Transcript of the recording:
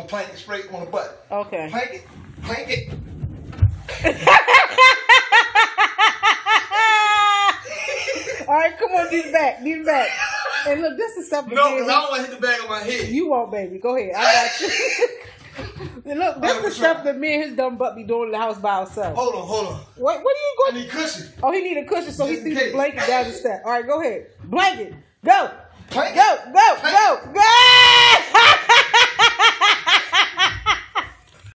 plank it straight on the butt. Okay. Plank it. Plank it. All right, come on, do the back. Do the back. And look, this is stuff. No, because I don't want to hit the back of my head. You won't, baby. Go ahead. I got you. Look, this is the stuff that me and his dumb butt be doing in the house by ourselves. Hold on. What are you going? I need cushion. Oh, he need a cushion, so he Just in threw the case. blanket down the step. All right, go ahead. Blanket. Go. Plank it. Go. Plank it. Go.